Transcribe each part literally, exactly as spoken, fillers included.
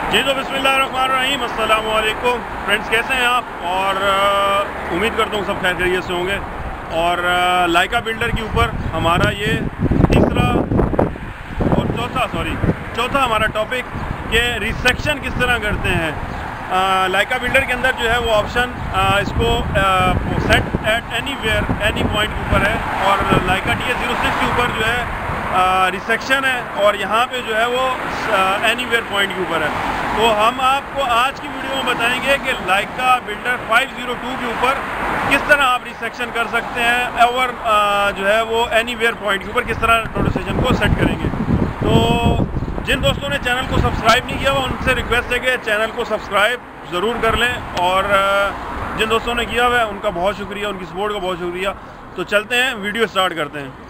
जी तो बिस्मिल्लाहिर्रहमानिर्रहीम, अस्सलाम वालेकुम फ्रेंड्स, कैसे हैं आप? और आ, उम्मीद करता हूँ सब खैर खैरियत से होंगे। और आ, लाइका बिल्डर के ऊपर हमारा ये तीसरा और चौथा सॉरी चौथा हमारा टॉपिक कि रिसेक्शन किस तरह करते हैं। आ, लाइका बिल्डर के अंदर जो है वो ऑप्शन इसको set at anywhere any point के ऊपर है, और Leica T S zero six के ऊपर जो है रिसेक्शन है, और यहाँ पे जो है वो एनी वेयर पॉइंट के ऊपर है। तो हम आपको आज की वीडियो में बताएंगे कि Leica builder five zero two के ऊपर किस तरह आप रिसेक्शन कर सकते हैं, और जो है वो एनी वेयर पॉइंट के ऊपर किस तरह रोटेशन को सेट करेंगे। तो जिन दोस्तों ने चैनल को सब्सक्राइब नहीं किया हुआ उनसे रिक्वेस्ट है कि चैनल को सब्सक्राइब ज़रूर कर लें, और जिन दोस्तों ने किया हुआ है उनका बहुत शुक्रिया, उनकी सपोर्ट का बहुत शुक्रिया। तो चलते हैं, वीडियो स्टार्ट करते हैं।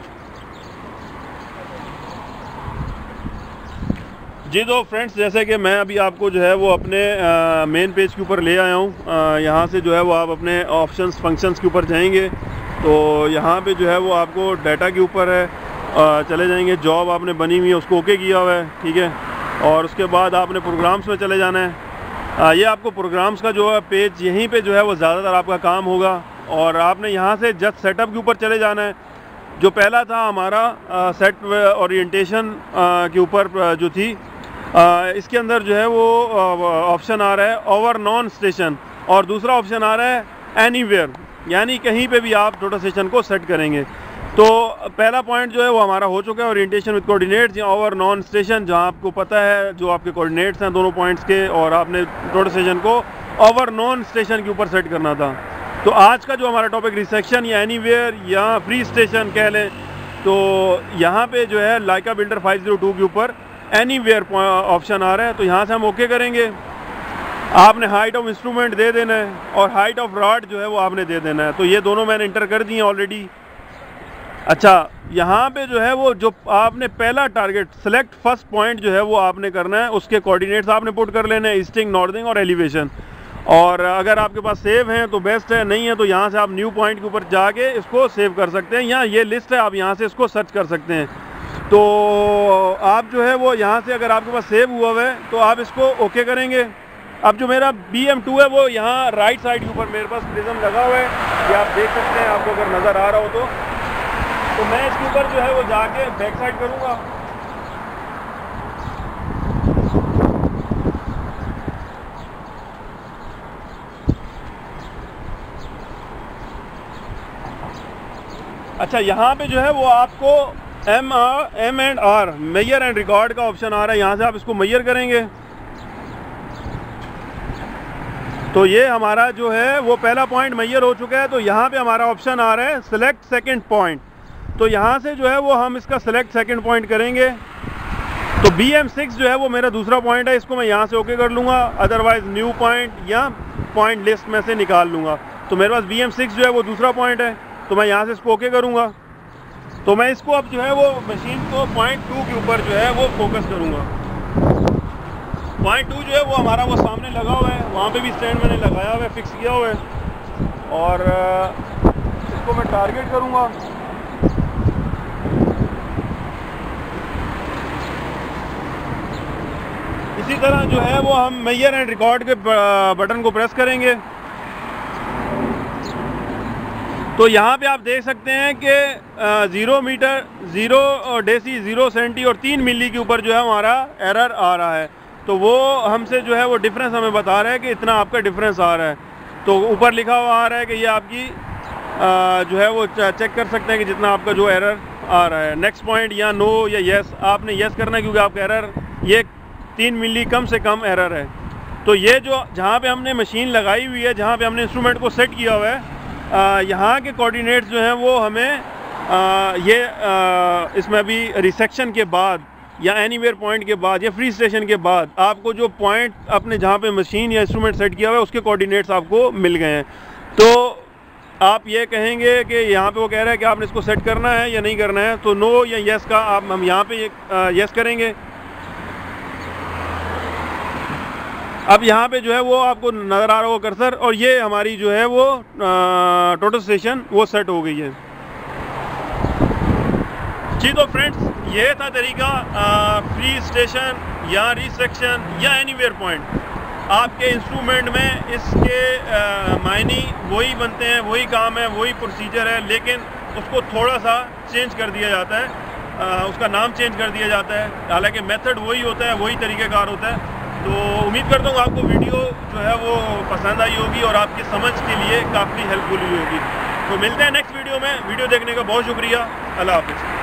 जी तो फ्रेंड्स, जैसे कि मैं अभी आपको जो है वो अपने मेन पेज के ऊपर ले आया हूँ। यहाँ से जो है वो आप अपने ऑप्शंस फंक्शंस के ऊपर जाएंगे, तो यहाँ पे जो है वो आपको डाटा के ऊपर है, आ, चले जाएंगे। जॉब आपने बनी हुई है उसको ओके किया हुआ है, ठीक है। और उसके बाद आपने प्रोग्राम्स में चले जाना है। आ, ये आपको प्रोग्राम्स का जो है पेज यहीं पे जो है वो ज़्यादातर आपका काम होगा, और आपने यहाँ से जस्ट सेटअप के ऊपर चले जाना है। जो पहला था हमारा आ, सेट ओरिएंटेशन के ऊपर जो थी, आ, इसके अंदर जो है वो ऑप्शन आ रहा है ओवर नॉन स्टेशन, और दूसरा ऑप्शन आ रहा है एनीवेयर, यानी कहीं पे भी आप टोटल स्टेशन को सेट करेंगे। तो पहला पॉइंट जो है वो हमारा हो चुका है, ओरिएंटेशन विद कोऑर्डिनेट्स या ओवर नॉन स्टेशन, जहां आपको पता है जो आपके कोऑर्डिनेट्स हैं दोनों पॉइंट्स के, और आपने टोटल स्टेशन को ओवर नॉन स्टेशन के ऊपर सेट करना था। तो आज का जो हमारा टॉपिक रिसेक्शन या एनीवेयर या फ्री स्टेशन कह लें, तो यहाँ पे जो है Leica builder five zero two के ऊपर एनीवेयर ऑप्शन आ रहा है। तो यहाँ से हम ओके करेंगे। आपने हाइट ऑफ इंस्ट्रूमेंट दे देना है, और हाइट ऑफ रॉड जो है वो आपने दे देना है। तो ये दोनों मैंने इंटर कर दिए ऑलरेडी। अच्छा, यहाँ पे जो है वो जो आपने पहला टारगेट सेलेक्ट फर्स्ट पॉइंट जो है वो आपने करना है, उसके कोऑर्डिनेट्स आपने पुट कर लेने हैं, ईस्टिंग, नॉर्दिंग और एलिवेशन। और अगर आपके पास सेव हैं तो बेस्ट है, नहीं है तो यहाँ से आप न्यू पॉइंट के ऊपर जाके इसको सेव कर सकते हैं। यहाँ ये लिस्ट है, आप यहाँ से इसको सर्च कर सकते हैं। तो आप जो है वो यहाँ से अगर आपके पास सेव हुआ है तो आप इसको ओके करेंगे। अब जो मेरा बी एम टू है वो यहाँ राइट साइड के ऊपर मेरे पास प्रिज्म लगा हुआ है, ये आप देख सकते हैं, आपको अगर नज़र आ रहा हो तो तो मैं इसके ऊपर जो है वो जाके बैक साइड करूँगा। अच्छा, यहाँ पे जो है वो आपको M R M and R measure and record का ऑप्शन आ रहा है, यहाँ से आप इसको मेजर करेंगे। तो ये हमारा जो है वो पहला पॉइंट मेजर हो चुका है। तो यहाँ पे हमारा ऑप्शन आ रहा है सिलेक्ट सेकंड पॉइंट। तो यहाँ से जो है वो हम इसका सिलेक्ट सेकंड पॉइंट करेंगे। तो बी एम सिक्स जो है वो मेरा दूसरा पॉइंट है, इसको मैं यहाँ से ओके कर लूँगा, अदरवाइज न्यू पॉइंट या पॉइंट लिस्ट में से निकाल लूँगा। तो मेरे पास बी एम सिक्स जो है वो दूसरा पॉइंट है, तो मैं यहाँ से इसको ओके करूँगा। तो मैं इसको अब जो है वो मशीन को पॉइंट टू के ऊपर जो है वो फोकस करूँगा। पॉइंट टू जो है वो हमारा वो सामने लगा हुआ है, वहाँ पे भी स्टैंड मैंने लगाया हुआ है, फिक्स किया हुआ है, और इसको मैं टारगेट करूँगा। इसी तरह जो है वो हम मेजर एंड रिकॉर्ड के बटन को प्रेस करेंगे। तो यहाँ पे आप देख सकते हैं कि zero metre, zero deci, zero centi और तीन मिली के ऊपर जो है हमारा एरर आ रहा है। तो वो हमसे जो है वो डिफरेंस हमें बता रहा है कि इतना आपका डिफरेंस आ रहा है। तो ऊपर लिखा हुआ आ रहा है कि ये आपकी आ, जो है वो चेक कर सकते हैं कि जितना आपका जो एरर आ रहा है। नेक्स्ट पॉइंट या नो या येस, आपने येस करना है क्योंकि आपका एरर ये तीन मिली कम से कम एरर है। तो ये जो जहाँ पर हमने मशीन लगाई हुई है, जहाँ पर हमने इंस्ट्रूमेंट को सेट किया हुआ है, यहाँ के कोऑर्डिनेट्स जो हैं वो हमें आ, ये आ, इसमें अभी रिसेक्शन के बाद या एनीवेयर पॉइंट के बाद या फ्री स्टेशन के बाद आपको जो पॉइंट अपने जहाँ पे मशीन या इंस्ट्रूमेंट सेट किया हुआ है उसके कोऑर्डिनेट्स आपको मिल गए हैं। तो आप ये कहेंगे कि यहाँ पे वो कह रहा है कि आपने इसको सेट करना है या नहीं करना है, तो नो या येस का आप हम यहाँ पे येस करेंगे। अब यहाँ पे जो है वो आपको नज़र आ रहा हो कर्सर, और ये हमारी जो है वो टोटल स्टेशन वो सेट हो गई है। जी तो फ्रेंड्स ये था तरीका फ्री स्टेशन या रिस्ट्रक्शन या एनीवेयर पॉइंट। आपके इंस्ट्रूमेंट में इसके मायने वही बनते हैं, वही काम है, वही प्रोसीजर है, लेकिन उसको थोड़ा सा चेंज कर दिया जाता है, आ, उसका नाम चेंज कर दिया जाता है। हालांकि मेथड वही होता है, वही तरीक़ेकार होता है। तो उम्मीद करता हूँ आपको वीडियो जो है वो पसंद आई होगी और आपकी समझ के लिए काफ़ी हेल्पफुल हुई होगी। तो मिलते हैं नेक्स्ट वीडियो में। वीडियो देखने का बहुत शुक्रिया। अल्लाह हाफ़िज़।